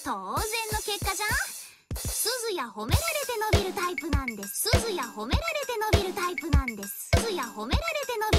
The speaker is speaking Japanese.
当然の結果じゃん。すずや褒められて伸びるタイプなんです。すずや褒められて伸びるタイプなんです。すずや褒められて伸びる